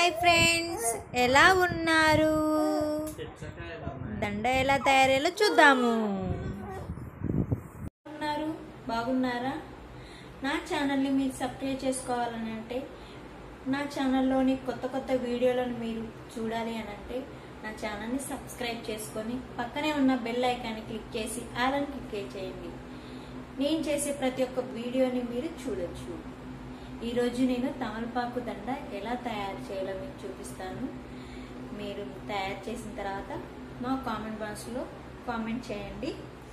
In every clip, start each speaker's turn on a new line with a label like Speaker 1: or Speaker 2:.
Speaker 1: Hi friends, ఎలా ఉన్నారు? దండ ఎలా తయారయ్యేలో చూద్దాము. బాగున్నారా? నా ఛానల్ని మీరు సబ్స్క్రైబ్ చేసుకోవాలని అంటే, నా ఛానల్లోని కొత్త కొత్త వీడియోలను మీరు చూడాలి అని అంటే నా ఛానల్ని సబ్స్క్రైబ్ చేసుకొని పక్కనే ఉన్న బెల్ ఐకాన్ని క్లిక్ చేసి ఆల్ అని క్లిక్ చేయండి. నేను చేసే ప్రతి ఒక్క వీడియోని మీరు చూడొచ్చు. ఈరోజు నేను తమలపాకు దండ ఎలా తయారు చేయాలో మీకు చూపిస్తాను. మీరు తయారు చేసిన తర్వాత మా కామెంట్ బాక్స్లో కామెంట్ చేయండి.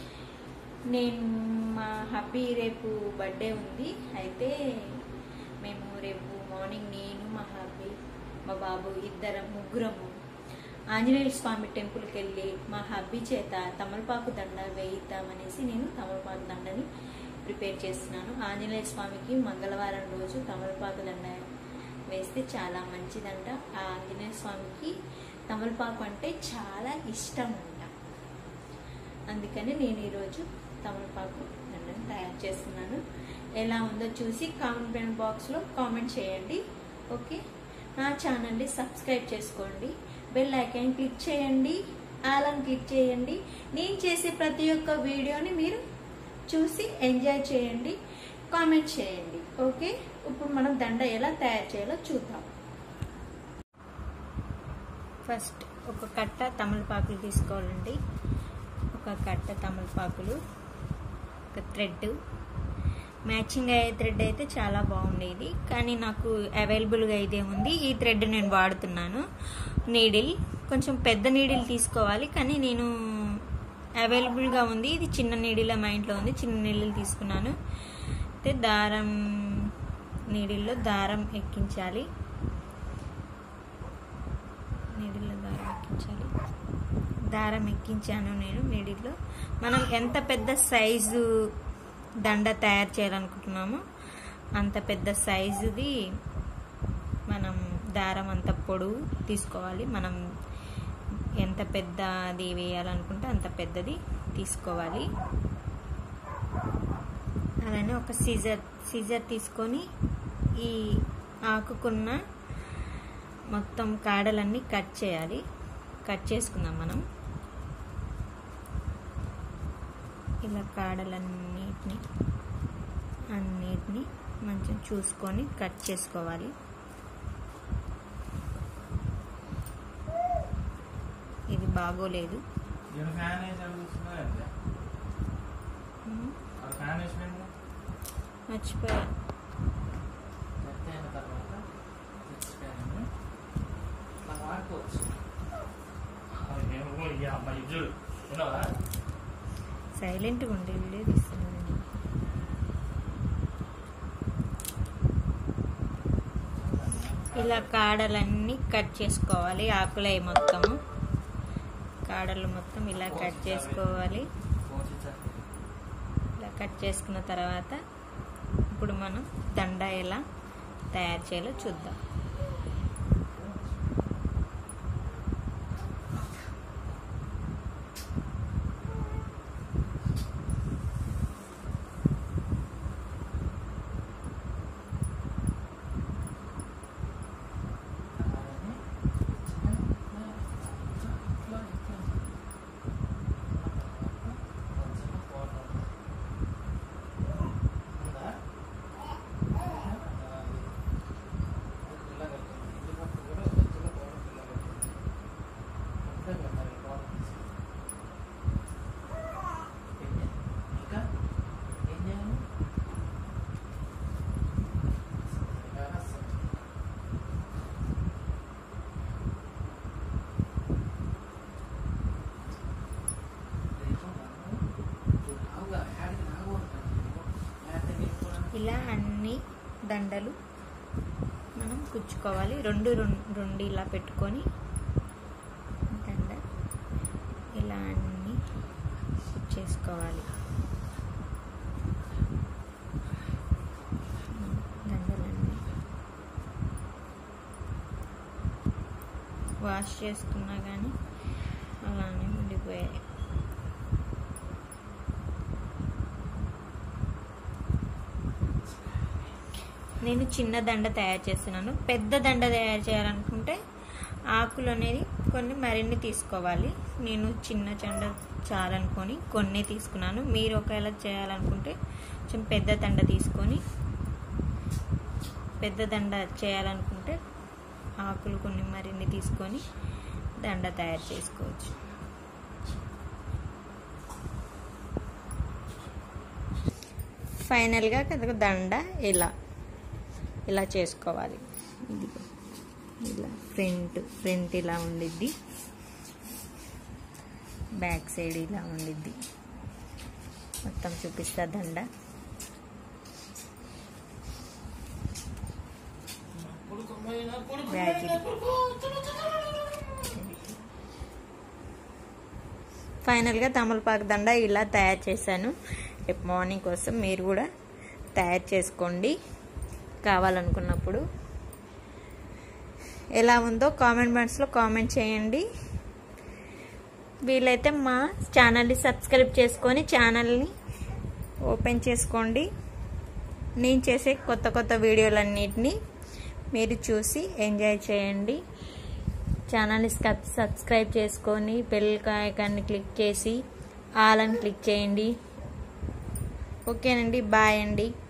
Speaker 1: మా హబ్బీ రేపు బర్త్డే ఉంది. అయితే మేము రేపు మార్నింగ్ నేను, మా హబ్బీ, మా బాబు ముగ్గురము ఆంజనేయ స్వామి టెంపుల్కి వెళ్ళి మా హబ్బీ చేత తమలపాకు దండ వేయిద్దామనేసి నేను తమలపాకు దండని ప్రిపేర్ చేస్తున్నాను. ఆంజనేయ స్వామికి మంగళవారం రోజు తమలపాకు దండ వేస్తే చాలా మంచిదంట. ఆ ఆంజనేయ స్వామికి తమలపాకు అంటే చాలా ఇష్టం అంట. అందుకని నేను ఈరోజు తమలపాకు దండని తయారు చేస్తున్నాను. ఎలా ఉందో చూసి కామెంట్ బాక్స్లో కామెంట్ చేయండి. ఓకే, నా ఛానల్ని సబ్స్క్రైబ్ చేసుకోండి, బెల్ ఐకాన్ క్లిక్ చేయండి, ఆల్ అని క్లిక్ చేయండి. నేను చేసే ప్రతి ఒక్క వీడియోని మీరు చూసి ఎంజాయ్ చేయండి, కామెంట్ చేయండి. ఓకే, ఇప్పుడు మనం దండ ఎలా తయారు చేయాలో చూద్దాం. ఫస్ట్ ఒక కట్ట తమలపాకులు తీసుకోవాలండి. ఒక కట్ట తమలపాకులు, ఒక థ్రెడ్, మ్యాచింగ్ అయ్యే థ్రెడ్ అయితే చాలా బాగుండేది, కానీ నాకు అవైలబుల్గా ఇదే ఉంది. ఈ థ్రెడ్ నేను వాడుతున్నాను. నీడిల్ కొంచెం పెద్ద నీడిల్ తీసుకోవాలి, కానీ నేను అవైలబుల్గా ఉంది. ఇది చిన్న నీడిల్ మా ఇంట్లో ఉంది, చిన్న నీడిల్ తీసుకున్నాను. అయితే నీడిల్లో దారం ఎక్కించాలి. దారం ఎక్కించాను నేను నీడిల్లో. మనం ఎంత పెద్ద సైజు దండ తయారు చేయాలనుకుంటున్నామో అంత పెద్ద సైజుది మనం దారం అంత పొడవు తీసుకోవాలి. మనం ఎంత పెద్దది వేయాలనుకుంటే అంత పెద్దది తీసుకోవాలి. అలానే ఒక సీజర్ తీసుకొని ఈ ఆకుకున్న మొత్తం కాడలన్నీ కట్ చేయాలి. కట్ చేసుకుందాం మనం. ఇలా కాడలన్నిటిని మంచిగా చూసుకొని కట్ చేసుకోవాలి. ఇది బాగోలేదు. మర్చిపోయా. సైలెంట్గా ఉండే వీడియో తీస్తున్నాను. ఇలా కాడలన్నీ కట్ చేసుకోవాలి. ఆకులై మొత్తము కాడలు మొత్తం ఇలా కట్ చేసుకోవాలి. ఇలా కట్ చేసుకున్న తర్వాత ఇప్పుడు మనం దండ ఎలా తయారు చేయాలో చూద్దాం. ఇలా అన్ని దండలు మనం కుచ్చుకోవాలి. రెండు ఇలా పెట్టుకొని దండ ఇలా అన్ని కుచ్చేసుకోవాలి. దండలన్నీ వాష్ చేసుకున్నా కానీ అలానే ఉండిపోయాయి. నేను చిన్న దండ తయారు చేస్తున్నాను. పెద్ద దండ తయారు చేయాలనుకుంటే ఆకులు అనేది కొన్ని మరిన్ని తీసుకోవాలి. నేను చిన్న దండ చాలనుకొని కొన్ని తీసుకున్నాను. మీరు ఒకవేళ చేయాలనుకుంటే కొంచెం పెద్ద దండ తీసుకొని, పెద్ద దండ చేయాలనుకుంటే ఆకులు కొన్ని మరిన్ని తీసుకొని దండ తయారు చేసుకోవచ్చు. ఫైనల్గా కదా దండ ఇలా చేసుకోవాలి. ఇలా ఫ్రంట్ ఇలా ఉండిద్ది, బ్యాక్ సైడ్ ఇలా ఉండిద్ది. మొత్తం చూపిస్తా దండ. బ్యాక్ ఫైనల్గా తమలపాకు దండ ఇలా తయారు చేశాను. రేపు మార్నింగ్ కోసం మీరు కూడా తయారు చేసుకోండి కావాలనుకున్నప్పుడు. ఎలా ఉందో కామెంట్ బాక్స్లో కామెంట్ చేయండి. వీలైతే మా ఛానల్ని సబ్స్క్రైబ్ చేసుకొని ఛానల్ని ఓపెన్ చేసుకోండి. నేను చేసే కొత్త వీడియోలన్నిటినీ మీరు చూసి ఎంజాయ్ చేయండి. ఛానల్ని సబ్స్క్రైబ్ చేసుకొని బెల్ ఐకాన్ని క్లిక్ చేసి ఆల్ అని క్లిక్ చేయండి. ఓకేనండి, బాయ్ అండి.